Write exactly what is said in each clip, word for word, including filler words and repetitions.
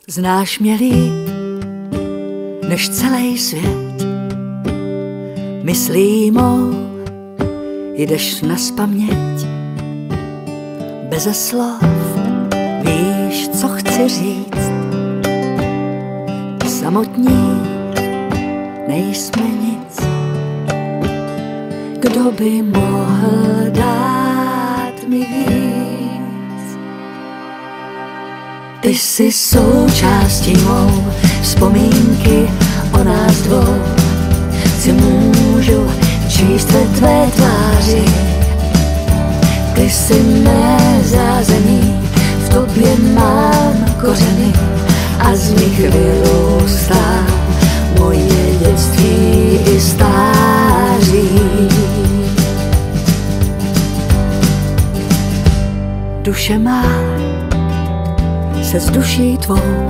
Znáš mě líp než celý svět, myslí mou jdeš nazpaměť. Beze slov víš, co chci říct, samotní nejsme nic. Kdo by mohl dát mi víc? Ty jsi součástí mou, vzpomínky o nás dvou si můžu číst ve tvé tváři. Ty jsi mé zázemí, v tobě mám kořeny a z nich vyrůstá moje dětství i stáří. Duše má se s duší tvou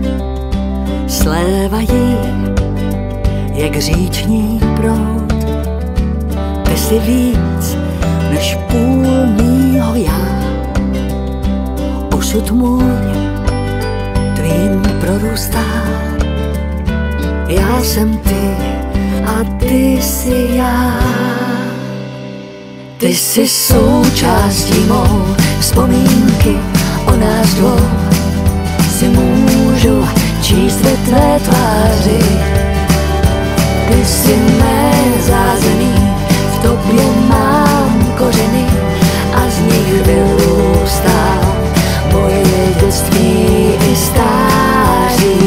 slévají jak říční proud. Ty jsi víc než půl mýho já, osud můj tvým prorůstá. Já jsem ty a ty jsi já. Ty jsi součástí mou, vzpomínky o nás dvou si můžu číst ve tvé tváři. Ty jsi mé zázemí, v tobě mám kořeny a z nich vyrůstá moje dětství i stáří.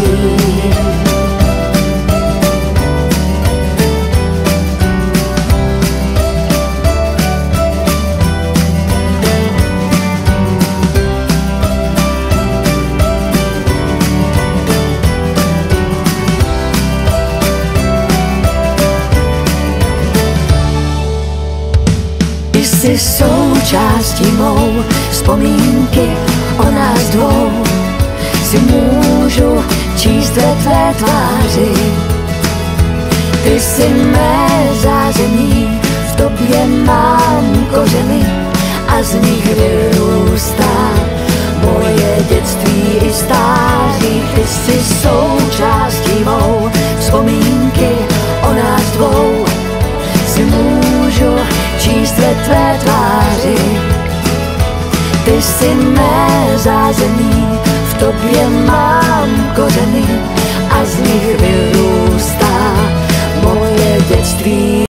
Ty jsi součástí mou, vzpomínky o nás dvou si můžu číst ve tvé tváři. Ty jsi mé zázemí, v tobě mám kořeny a z nich vyrůstá moje dětství i stáří. Ty jsi součástí mou, vzpomínky o nás dvou si můžu číst ve tvé tváři. Ty jsi mé zázemí, v tobě mám kořeny a z nich vyrůstá moje dětství.